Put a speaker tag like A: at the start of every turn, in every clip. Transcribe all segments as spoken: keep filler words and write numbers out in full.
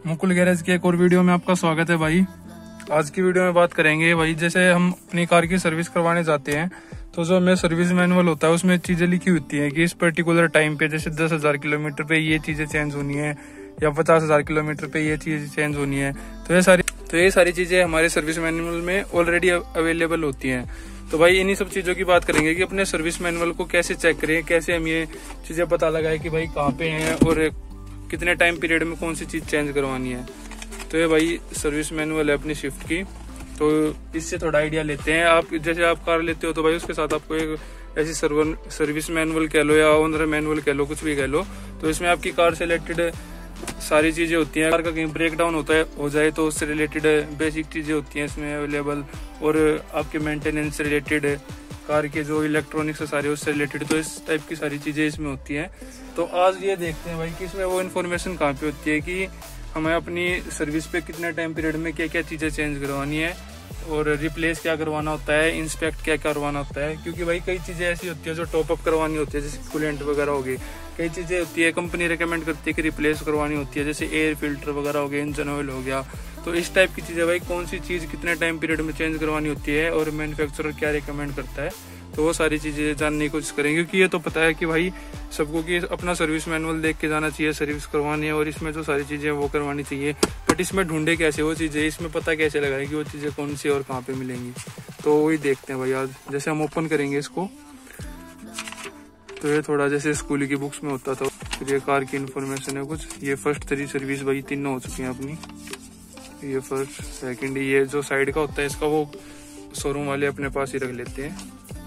A: Mukul garage के एक और वीडियो में आपका स्वागत है भाई। आज की वीडियो में बात करेंगे भाई, जैसे हम अपनी कार की सर्विस करवाने जाते हैं तो जो हमें सर्विस मैनुअल होता है उसमें चीजें लिखी होती हैं कि इस पर्टिकुलर टाइम पे जैसे दस हजार किलोमीटर पे ये चीजें चेंज होनी है या पचास हजार किलोमीटर पे ये चीज चेंज होनी है। तो ये सारी तो ये सारी चीजें हमारे सर्विस मैनुअल में ऑलरेडी अवेलेबल होती हैं। तो भाई इन्हीं सब चीजों की बात करेंगे कि अपने सर्विस मैनुअल को कैसे चेक करें, कैसे हम ये चीजें पता लगाए कि भाई कहाँ पे हैं और कितने टाइम पीरियड में कौन सी चीज चेंज करवानी है। तो ये भाई सर्विस मैनुअल है अपनी स्विफ्ट की, तो इससे थोड़ा आइडिया लेते हैं। आप जैसे आप कार लेते हो तो भाई उसके साथ आपको एक ऐसी सर्वर सर्विस मैनुअल कह लो या ओनर मैनुअल कह लो, कुछ भी कह लो, तो इसमें आपकी कार से रिलेटेड सारी चीजें होती हैं। कार का कहीं ब्रेक डाउन होता है हो जाए तो उससे रिलेटेड बेसिक चीजें होती हैं इसमें अवेलेबल, और आपके मेंटेनेंस से रिलेटेड, कार के जो इलेक्ट्रॉनिक्स सारे उससे रिलेटेड, तो इस टाइप की सारी चीजें इसमें होती हैं। तो आज ये देखते हैं भाई कि इसमें वो इन्फॉर्मेशन कहाँ पे होती है कि हमें अपनी सर्विस पे कितने टाइम पीरियड में क्या क्या चीजें चेंज करवानी है और रिप्लेस क्या करवाना होता है, इंस्पेक्ट क्या करवाना होता है। क्योंकि भाई कई चीजें ऐसी होती है जो टॉप अप करवानी होती है, जैसे कूलेंट वगैरह हो गई। कई चीजें होती है कंपनी रिकमेंड करती है कि रिप्लेस करवानी होती है, जैसे एयर फिल्टर वगैरह हो गया, इंजन ऑयल हो गया। तो इस टाइप की चीजें भाई कौन सी चीज कितने टाइम पीरियड में चेंज करवानी होती है और मैन्युफैक्चरर क्या रिकमेंड करता है, तो वो सारी चीजें जानने की कोशिश करेंगे। क्योंकि ये तो पता है कि भाई सबको कि अपना सर्विस मैनुअल देख के जाना चाहिए, सर्विस करवानी है और इसमें जो सारी चीजें वो करवानी चाहिए। बट इसमें ढूंढे कैसे वो चीजें, इसमें पता कैसे लगाए कि वो चीजें कौन सी और कहाँ पे मिलेंगी, तो वही देखते हैं भाई आज। जैसे हम ओपन करेंगे इसको तो ये थोड़ा जैसे स्कूल की बुक्स में होता था। फिर ये कार की इन्फॉर्मेशन है कुछ, ये फर्स्ट थ्री सर्विस भाई तीनों हो चुकी हैं अपनी। ये फर्स्ट सेकंड, ये जो साइड का होता है इसका वो शोरूम वाले अपने पास ही रख लेते हैं।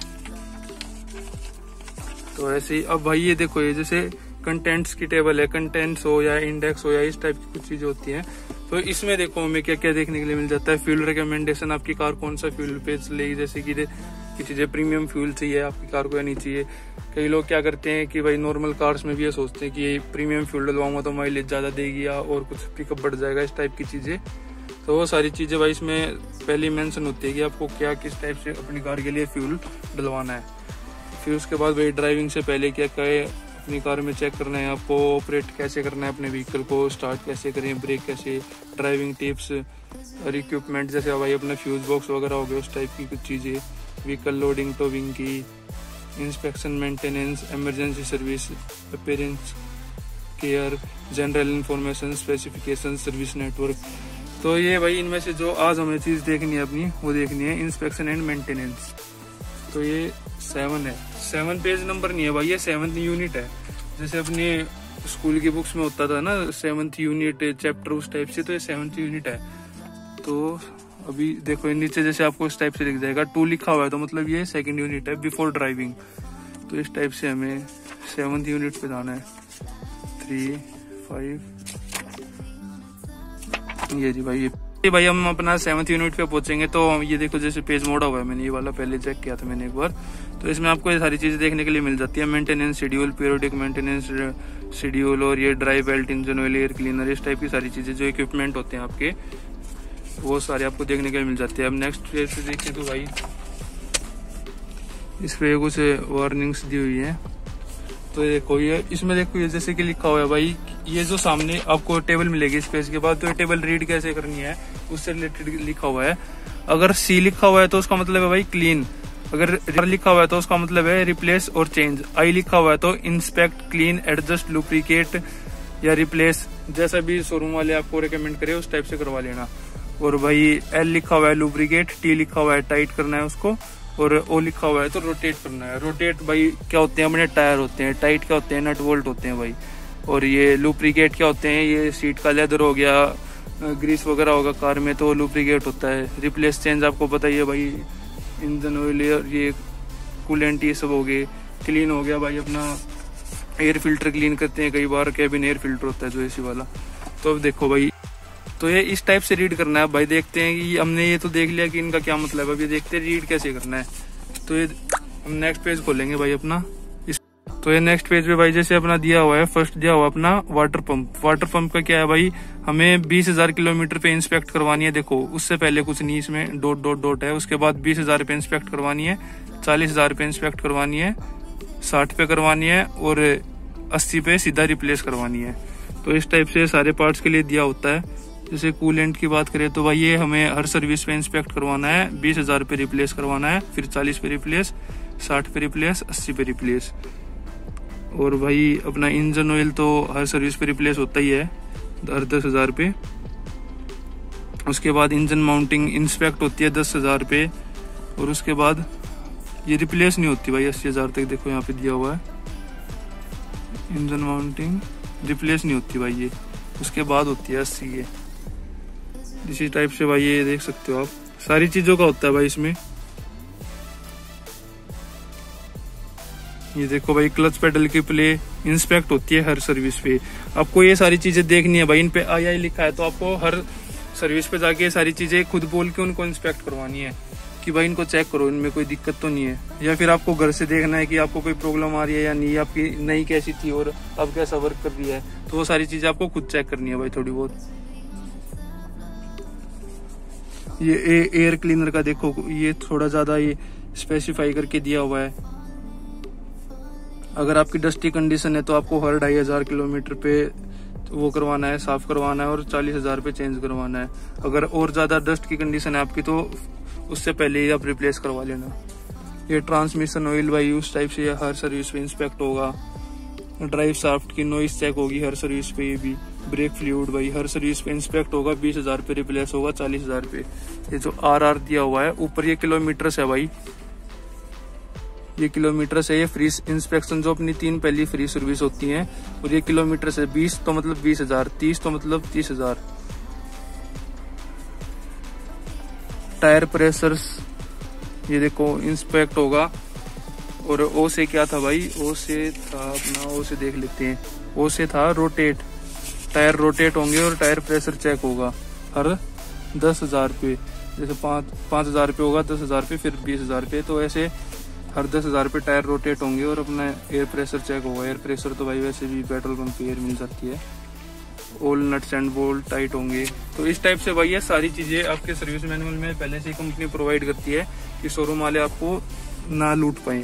A: तो ऐसे ही अब भाई ये देखो, ये जैसे कंटेंट्स की टेबल है, कंटेंट्स हो या इंडेक्स हो या इस टाइप की कुछ चीजें होती हैं। तो इसमें देखो हमें क्या क्या देखने के लिए मिल जाता है। फ्यूल रिकमेंडेशन, आपकी कार कौन सा फ्यूल पे चलेगी, जैसे कि किसी चीजें प्रीमियम फ्यूल चाहिए आपकी कार को या नहीं चाहिए। कई लोग क्या करते हैं कि भाई नॉर्मल कार्स में भी ये सोचते हैं कि ये प्रीमियम फ्यूल डलवाऊंगा तो माइलेज ज्यादा देगी या और कुछ पिकअप बढ़ जाएगा, इस टाइप की चीजें। तो वो सारी चीजें भाई इसमें पहले मेंशन होती है कि आपको क्या किस टाइप से अपनी कार के लिए फ्यूल डलवाना है। फिर उसके बाद भाई ड्राइविंग से पहले क्या क्या है अपनी कार में चेक करना है, आपको ऑपरेट कैसे करना है अपने व्हीकल को, स्टार्ट कैसे करें, ब्रेक कैसे, ड्राइविंग टिप्स और इक्विपमेंट, जैसे भाई अपना फ्यूज बॉक्स वगैरह हो गया उस टाइप की कुछ चीज़ें, व्हीकल लोडिंग टोविंग की, inspection maintenance, emergency service, appearance care, general information, specification, service network. तो ये भाई इनमें से जो आज हमें चीज़ देखनी है अपनी वो देखनी है इंस्पेक्शन एंड मेंटेनेंस। तो ये सेवन है, सेवन पेज नंबर नहीं है भाई, ये सेवंथ यूनिट है। जैसे अपने स्कूल की बुक्स में होता था ना सेवंथ यूनिट चैप्टर, उस टाइप से तो ये सेवंथ यूनिट है। तो अभी देखो नीचे जैसे आपको इस टाइप से लिख जाएगा, टू लिखा हुआ है तो मतलब ये सेकंड यूनिट है, बिफोर ड्राइविंग। तो इस टाइप से हमें सेवंथ यूनिट पे जाना है। थ्री फाइव ये जी भाई, ये भाई हम अपना सेवंथ यूनिट पे पहुंचेंगे तो ये देखो जैसे पेज मोड़ा हुआ है, मैंने ये वाला पहले चेक किया था मैंने एक बार। तो इसमें आपको ये सारी चीजें देखने के लिए मिल जाती है, maintenance schedule, periodic maintenance schedule, और ये drive belt, engine oil, air cleaner, इस टाइप की सारी चीजें जो इक्विपमेंट होते हैं आपके वो सारे आपको देखने के लिए मिल जाती है। अब नेक्स्ट पेज पे देखिए तो भाई इस पे कुछ वार्निंग्स दी हुई है। तो देखो ये इसमें देखो ये जैसे कि लिखा हुआ है भाई, ये जो सामने आपको टेबल मिलेगी इस पेज के बाद, तो ये टेबल रीड कैसे करनी है उससे रिलेटेड लिखा हुआ है। अगर सी लिखा हुआ है तो उसका मतलब है भाई क्लीन, अगर लिखा हुआ है तो उसका मतलब है रिप्लेस और चेंज, आई लिखा हुआ है तो इंस्पेक्ट, क्लीन, एडजस्ट, लुब्रिकेट या रिप्लेस, जैसा भी शोरूम वाले आपको रिकमेंड करे उस टाइप से करवा लेना। और भाई एल लिखा हुआ है लुब्रिकेट, टी लिखा हुआ है टाइट करना है उसको, और ओ लिखा हुआ है तो रोटेट करना है। रोटेट भाई क्या होते हैं, अपने टायर होते हैं, टाइट क्या होते हैं, नट बोल्ट होते हैं भाई। और ये लुब्रिकेट क्या होते हैं, ये सीट का लेदर हो गया, ग्रीस वगैरह होगा कार में तो लुब्रिकेट होता है। रिप्लेस चेंज आपको पता ही है भाई, इंजन ऑयल, ये कूलेंट, ये सब हो गए। क्लीन हो गया भाई अपना एयर फिल्टर क्लीन करते हैं कई बार, कैबिन एयर फिल्टर होता है जो एसी वाला। तो अब देखो भाई, तो ये इस टाइप से रीड करना है भाई। देखते हैं कि हमने ये तो देख लिया कि इनका क्या मतलब है, अभी देखते हैं रीड कैसे करना है। तो ये हम नेक्स्ट पेज खोलेंगे भाई अपना। इस तो ये नेक्स्ट पेज पे भाई जैसे अपना दिया हुआ है, फर्स्ट दिया हुआ अपना वाटर पंप। वाटर पंप का क्या है भाई, हमें बीस हजार किलोमीटर पे इंस्पेक्ट करवानी है। देखो उससे पहले कुछ नहीं, इसमें डॉट डॉट डॉट है, उसके बाद बीस हजार पे इंस्पेक्ट करवानी है, चालीस हजार पे इंस्पेक्ट करवानी है, साठ पे करवानी है और अस्सी पे सीधा रिप्लेस करवानी है। तो इस टाइप से सारे पार्ट्स के लिए दिया होता है। जैसे कूलेंट की बात करें तो भाई ये हमें हर सर्विस पे इंस्पेक्ट करवाना है, बीस हजार पे रिप्लेस करवाना है, फिर चालीस पे रिप्लेस, साठ पे रिप्लेस, अस्सी पे रिप्लेस। और भाई अपना इंजन ऑयल तो हर सर्विस पे रिप्लेस होता ही है हर दस हजार पे। उसके बाद इंजन माउंटिंग इंस्पेक्ट होती है दस हजार पे, और उसके बाद ये रिप्लेस नहीं होती भाई अस्सी हजार तक, देखो यहाँ पे दिया हुआ है इंजन माउंटिंग रिप्लेस नहीं होती भाई ये, उसके बाद होती है अस्सी के। इसी टाइप से भाई ये देख सकते हो आप, सारी चीजों का होता है भाई इसमें। ये देखो भाई क्लच पेडल की प्ले इंस्पेक्ट होती है हर सर्विस पे। आपको ये सारी चीजें देखनी है भाई, इन पे आई आई लिखा है तो आपको हर सर्विस पे जाके ये सारी चीजें खुद बोल के उनको इंस्पेक्ट करवानी है कि भाई इनको चेक करो, इनमें कोई दिक्कत तो नहीं है। या फिर आपको घर से देखना है कि आपको कोई प्रॉब्लम आ रही है या नहीं, आपकी नई कैसी थी और अब कैसा वर्क कर रही है, तो वो सारी चीजें आपको खुद चेक करनी है भाई थोड़ी बहुत। ये ए, एयर क्लीनर का देखो, ये थोड़ा ज्यादा ये स्पेसिफाई करके दिया हुआ है। अगर आपकी डस्टी कंडीशन है तो आपको हर ढाई हजार किलोमीटर पे वो करवाना है, साफ करवाना है, और चालीस हजार पे चेंज करवाना है। अगर और ज्यादा डस्ट की कंडीशन है आपकी तो उससे पहले ही आप रिप्लेस करवा लेना। ये ट्रांसमिशन ऑयल भाई उस टाइप से हर सर्विस पे इंस्पेक्ट होगा। ड्राइव शाफ्ट की नॉइस चेक होगी हर सर्विस पे। ये भी ब्रेक फ्लूइड भाई हर सर्विस पे इंस्पेक्ट होगा, बीस हजार पे रिप्लेस होगा, चालीस हजार पे। ये जो आर आर दिया हुआ है ऊपर ये किलोमीटर है भाई, ये किलोमीटर से ये फ्री इंस्पेक्शन जो अपनी तीन पहली फ्री सर्विस होती है, और ये किलोमीटर से बीस तो मतलब बीस हजार, तीस तो मतलब तीस हजार। टायर प्रेशर्स ये देखो इंस्पेक्ट होगा। और ओ से क्या था भाई, ओ से था अपना, ओ से देख लेते हैं, ओ से था रोटेट, टायर रोटेट होंगे और टायर प्रेशर चेक होगा हर दस हजार पे। जैसे पाँच पाँच हजार पे होगा, दस हजार पे, फिर बीस हजार पे, तो ऐसे हर दस हजार पे टायर रोटेट होंगे और अपना एयर प्रेशर चेक होगा। एयर प्रेशर तो भाई वैसे भी पेट्रोल पंप पे एयर मिल जाती है। All nuts and bolt tight होंगे। तो इस टाइप से भाई ये सारी चीजें आपके सर्विस मैनुअल में पहले से ही कंपनी प्रोवाइड करती है कि शोरूम वाले आपको ना लूट पाए।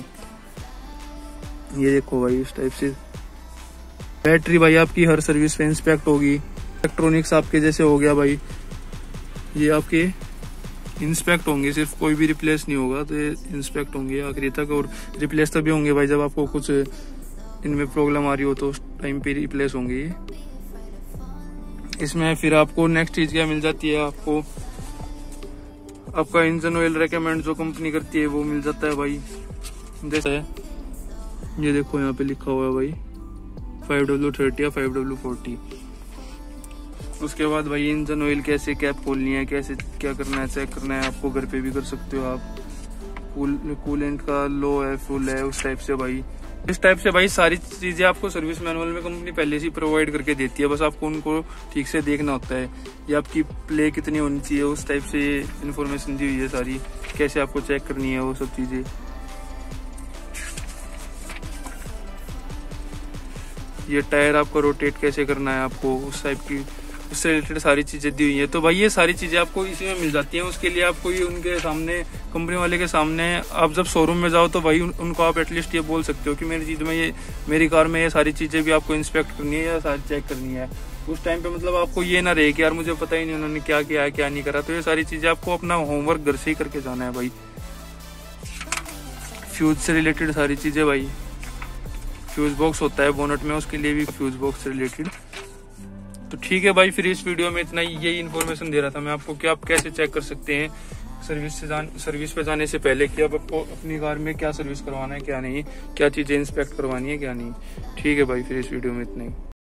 A: ये देखो भाई इस टाइप से बैटरी भाई आपकी हर सर्विस पे इंस्पेक्ट होगी। इलेक्ट्रॉनिक्स आपके जैसे हो गया भाई, ये आपके इंस्पेक्ट होंगे, सिर्फ कोई भी रिप्लेस नहीं होगा, तो ये इंस्पेक्ट होंगे आखिरी तक। और रिप्लेस तभी होंगे भाई जब आपको कुछ इनमें प्रॉब्लम आ रही हो, तो उस टाइम पे रिप्लेस होंगे ये। इसमें फिर आपको नेक्स्ट चीज क्या मिल जाती है, आपको आपका इंजन ऑयल रेकमेंड जो कंपनी करती है वो मिल जाता है भाई। जैसे ये देखो यहाँ पे लिखा हुआ है भाई फाइव डब्ल्यू थर्टी या फाइव डब्ल्यू फोर्टी। उसके बाद भाई इंजन ऑयल कैसे कैप खोलनी है, कैसे क्या करना है, चेक करना है, आपको घर पे भी कर सकते हो आप। कूल कूलेंट का लो है, फुल है, उस टाइप से भाई। इस टाइप से भाई सारी चीजें आपको सर्विस मैनुअल में कंपनी पहले से प्रोवाइड करके देती है, बस आपको उनको ठीक से देखना होता है। ये आपकी प्ले कितनी होनी चाहिए, उस टाइप से इन्फॉर्मेशन दी हुई है सारी, कैसे आपको चेक करनी है वो सब चीजें। ये टायर आपका रोटेट कैसे करना है आपको, उस टाइप की उससे रिलेटेड सारी चीजें दी हुई है। तो भाई ये सारी चीजें आपको इसी में मिल जाती हैं। उसके लिए आपको ये उनके सामने, कंपनी वाले के सामने, आप जब शोरूम में जाओ तो भाई उन, उनको आप एटलीस्ट ये बोल सकते हो कि मेरी चीज में ये, मेरी कार में ये सारी चीजें भी आपको इंस्पेक्ट करनी है या सारी चेक करनी है। उस टाइम पे मतलब आपको ये ना रहे कि यार मुझे पता ही नहीं उन्होंने क्या किया है क्या नहीं करा। तो ये सारी चीजें आपको अपना होमवर्क घर से ही करके जाना है भाई। फ्यूज से रिलेटेड सारी चीजें भाई, फ्यूज बॉक्स होता है बोनट में, उसके लिए भी फ्यूज बॉक्स से रिलेटेड। तो ठीक है भाई, फिर इस वीडियो में इतना ही, यही इन्फॉर्मेशन दे रहा था मैं आपको कि आप कैसे चेक कर सकते हैं सर्विस से जान सर्विस पे जाने से पहले कि आप आपको अपनी कार में क्या सर्विस करवाना है क्या नहीं, क्या चीजें इंस्पेक्ट करवानी है क्या नहीं। ठीक है भाई, फिर इस वीडियो में इतना ही।